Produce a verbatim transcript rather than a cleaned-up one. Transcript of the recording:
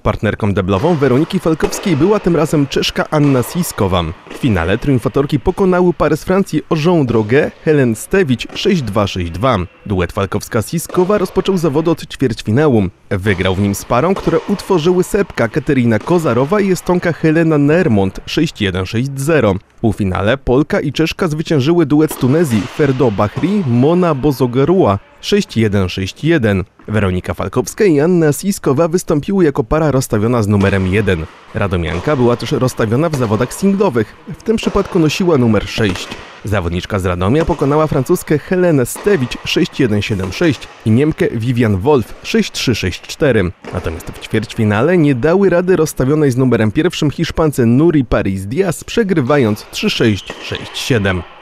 Partnerką deblową Weroniki Falkowskiej była tym razem Czeszka Anna Sliskowa. W finale triumfatorki pokonały parę z Francji Jean Droguet, Helen Stewicz sześć dwa sześć dwa. Duet Falkowska-Sliskowa rozpoczął zawody od ćwierćfinału. Wygrał w nim z parą, które utworzyły Serbka Katerina Kozarowa i Estonka Helena Nermont sześć jeden sześć zero. W półfinale Polka i Czeszka zwyciężyły duet z Tunezji Ferdo Bahri, Mona Bozogarua sześć jeden sześć jeden. Weronika Falkowska i Anna Sliskowa wystąpiły jako para rozstawiona z numerem jeden. Radomianka była też rozstawiona w zawodach singlowych, w tym przypadku nosiła numer sześć. Zawodniczka z Radomia pokonała francuskę Helenę Stewicz sześć jeden siedem sześć i Niemkę Vivian Wolf sześć trzy sześć cztery. Natomiast w ćwierćfinale nie dały rady rozstawionej z numerem pierwszym Hiszpance Nuri Paris Diaz, przegrywając trzy sześć sześć siedem.